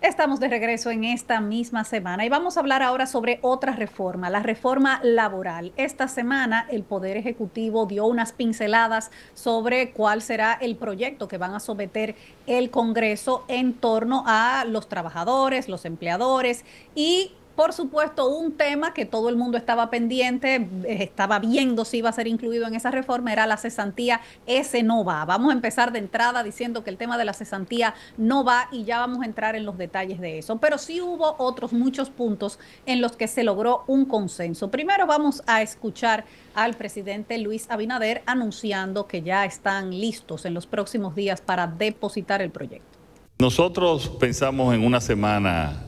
Estamos de regreso en esta misma semana y vamos a hablar ahora sobre otra reforma, la reforma laboral. Esta semana el Poder Ejecutivo dio unas pinceladas sobre cuál será el proyecto que van a someter el Congreso en torno a los trabajadores, los empleadores y, por supuesto, un tema que todo el mundo estaba pendiente, estaba viendo si iba a ser incluido en esa reforma, era la cesantía. Ese no va. Vamos a empezar de entrada diciendo que el tema de la cesantía no va y ya vamos a entrar en los detalles de eso. Pero sí hubo otros muchos puntos en los que se logró un consenso. Primero vamos a escuchar al presidente Luis Abinader anunciando que ya están listos en los próximos días para depositar el proyecto. Nosotros pensamos en una semana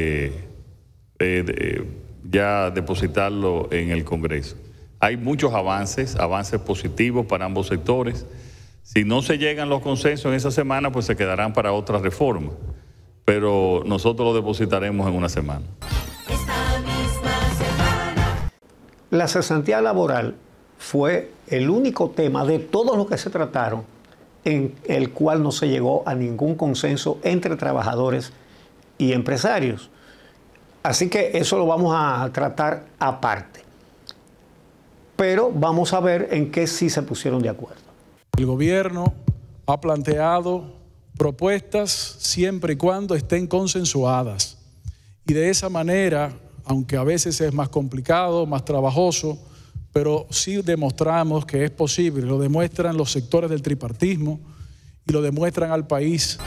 ya depositarlo en el Congreso. Hay muchos avances positivos para ambos sectores. Si no se llegan los consensos en esa semana, pues se quedarán para otra reforma. Pero nosotros lo depositaremos en una semana. Esta misma semana. La cesantía laboral fue el único tema de todos los que se trataron en el cual no se llegó a ningún consenso entre trabajadores y empresarios. Así que eso lo vamos a tratar aparte. Pero vamos a ver en qué sí se pusieron de acuerdo. El gobierno ha planteado propuestas siempre y cuando estén consensuadas. Y de esa manera, aunque a veces es más complicado, más trabajoso, pero sí demostramos que es posible. Lo demuestran los sectores del tripartismo y lo demuestran al país.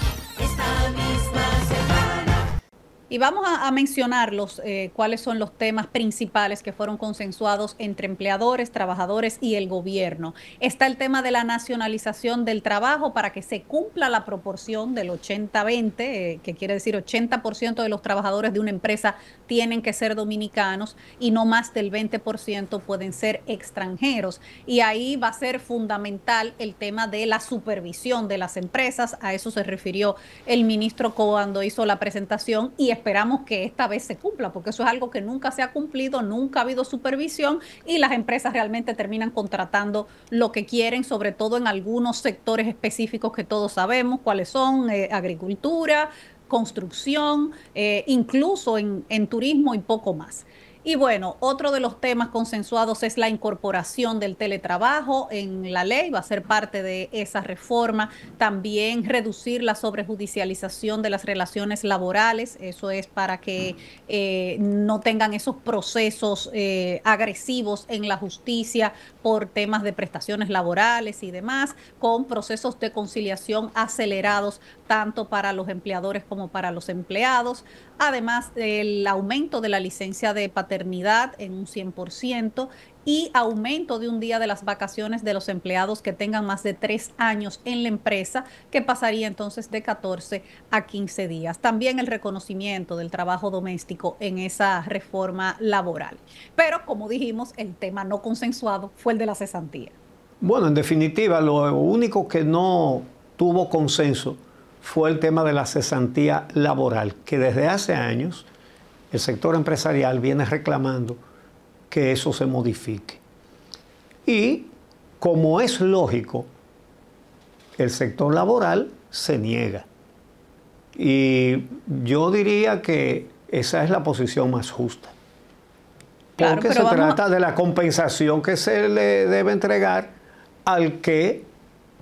Y vamos a mencionar cuáles son los temas principales que fueron consensuados entre empleadores, trabajadores y el gobierno. Está el tema de la nacionalización del trabajo para que se cumpla la proporción del 80-20, que quiere decir 80% de los trabajadores de una empresa tienen que ser dominicanos y no más del 20% pueden ser extranjeros. Y ahí va a ser fundamental el tema de la supervisión de las empresas. A eso se refirió el ministro cuando hizo la presentación y esperamos que esta vez se cumpla, porque eso es algo que nunca se ha cumplido, nunca ha habido supervisión y las empresas realmente terminan contratando lo que quieren, sobre todo en algunos sectores específicos que todos sabemos cuáles son, agricultura, construcción, incluso en turismo y poco más. Y bueno, otro de los temas consensuados es la incorporación del teletrabajo en la ley, va a ser parte de esa reforma. También reducir la sobrejudicialización de las relaciones laborales, eso es para que no tengan esos procesos agresivos en la justicia por temas de prestaciones laborales y demás, con procesos de conciliación acelerados tanto para los empleadores como para los empleados. Además del aumento de la licencia de paternidad en un 100% y aumento de un día de las vacaciones de los empleados que tengan más de 3 años en la empresa, que pasaría entonces de 14 a 15 días. También el reconocimiento del trabajo doméstico en esa reforma laboral. Pero, como dijimos, el tema no consensuado fue el de la cesantía. Bueno, en definitiva, lo único que no tuvo consenso fue el tema de la cesantía laboral, que desde hace años el sector empresarial viene reclamando que eso se modifique. Y como es lógico, el sector laboral se niega. Y yo diría que esa es la posición más justa. Porque se trata de la compensación que se le debe entregar al que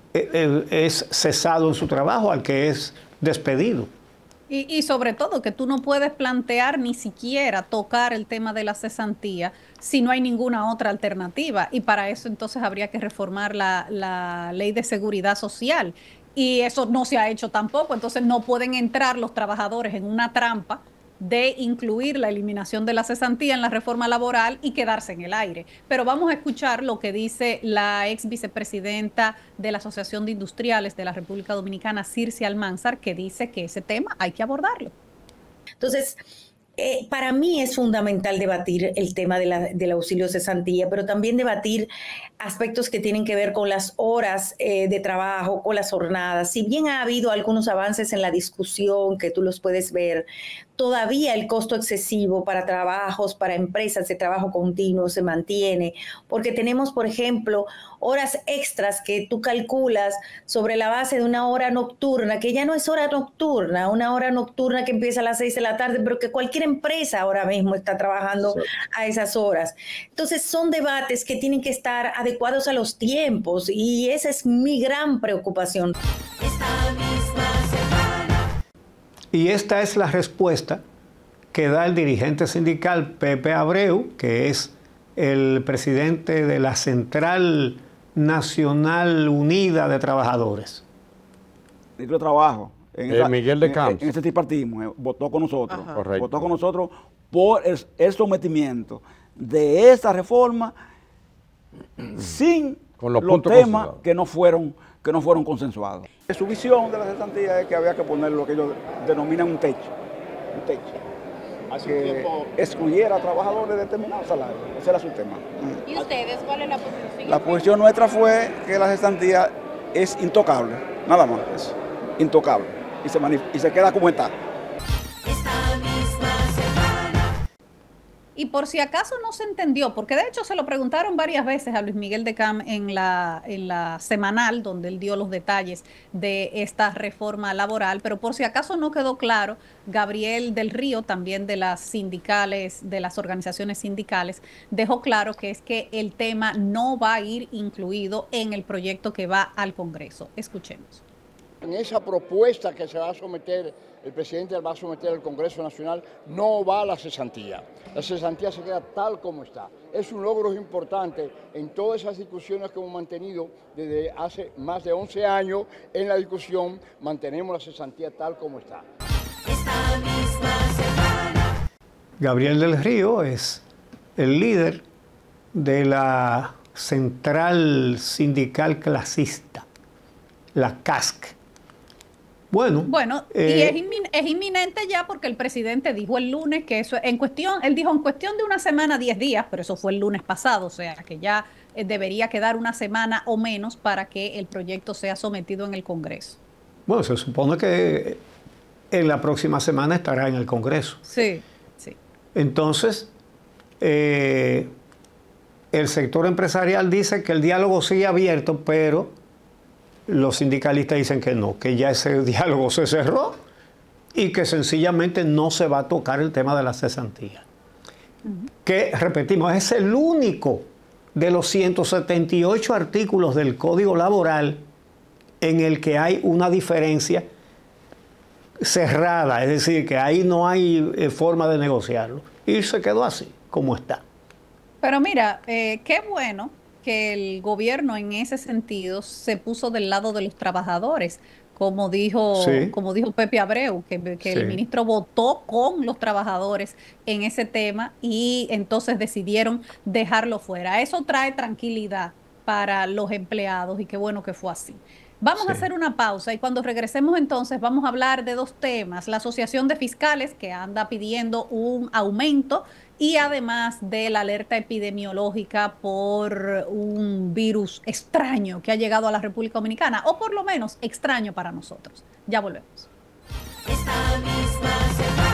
es cesado en su trabajo, al que es despedido. Y sobre todo que tú no puedes plantear ni siquiera tocar el tema de la cesantía si no hay ninguna otra alternativa. Y para eso entonces habría que reformar la ley de seguridad social. Y eso no se ha hecho tampoco. Entonces no pueden entrar los trabajadores en una trampa de incluir la eliminación de la cesantía en la reforma laboral y quedarse en el aire. Pero vamos a escuchar lo que dice la ex vicepresidenta de la Asociación de Industriales de la República Dominicana, Circe Almanzar, que dice que ese tema hay que abordarlo. Entonces, para mí es fundamental debatir el tema del auxilio cesantía, pero también debatir aspectos que tienen que ver con las horas de trabajo, con las jornadas. Si bien ha habido algunos avances en la discusión, que tú los puedes ver, todavía el costo excesivo para trabajos, para empresas de trabajo continuo se mantiene, porque tenemos, por ejemplo, horas extras que tú calculas sobre la base de una hora nocturna, que ya no es hora nocturna, una hora nocturna que empieza a las 6 de la tarde, pero que cualquier empresa ahora mismo está trabajando a esas horas. Entonces son debates que tienen que estar adecuados a los tiempos y esa es mi gran preocupación. Y esta es la respuesta que da el dirigente sindical Pepe Abreu, que es el presidente de la Central Nacional Unida de Trabajadores. El ministro de Trabajo, Miguel de Camps, en este tripartismo, votó con nosotros. Correcto. Votó con nosotros por el sometimiento de esta reforma sin con los temas que no fueron consensuados. Su visión de la cesantía es que había que poner lo que ellos denominan un techo. Que excluyera a trabajadores de determinados salarios. Ese era su tema. ¿Y ustedes cuál es la posición? La posición nuestra fue que la cesantía es intocable, nada más, es intocable. Y se queda como está. Y por si acaso no se entendió, porque de hecho se lo preguntaron varias veces a Luis Miguel de Camps en la semanal, donde él dio los detalles de esta reforma laboral, pero por si acaso no quedó claro, Gabriel del Río, también de las sindicales, de las organizaciones sindicales, dejó claro que es que el tema no va a ir incluido en el proyecto que va al Congreso. Escuchemos. En esa propuesta que se va a someter, el presidente va a someter al Congreso Nacional, no va a la cesantía. La cesantía se queda tal como está. Es un logro importante en todas esas discusiones que hemos mantenido desde hace más de 11 años. En la discusión mantenemos la cesantía tal como está. Gabriel del Río es el líder de la Central Sindical Clasista, la CASC. Bueno, y es inminente ya porque el presidente dijo el lunes que eso él dijo en cuestión de una semana, 10 días, pero eso fue el lunes pasado, o sea que ya debería quedar una semana o menos para que el proyecto sea sometido en el Congreso. Bueno, se supone que en la próxima semana estará en el Congreso. Sí, sí. Entonces, el sector empresarial dice que el diálogo sigue abierto, pero los sindicalistas dicen que no, que ya ese diálogo se cerró y que sencillamente no se va a tocar el tema de la cesantía. Que, repetimos, es el único de los 178 artículos del Código Laboral en el que hay una diferencia cerrada, es decir, que ahí no hay forma de negociarlo. Y se quedó así, como está. Pero mira, qué bueno que el gobierno en ese sentido se puso del lado de los trabajadores, como dijo Pepe Abreu, que el ministro votó con los trabajadores en ese tema y entonces decidieron dejarlo fuera. Eso trae tranquilidad para los empleados y qué bueno que fue así. Vamos a hacer una pausa y cuando regresemos entonces vamos a hablar de dos temas. La Asociación de Fiscales, que anda pidiendo un aumento, y además de la alerta epidemiológica por un virus extraño que ha llegado a la República Dominicana, o por lo menos extraño para nosotros. Ya volvemos. Esta misma semana.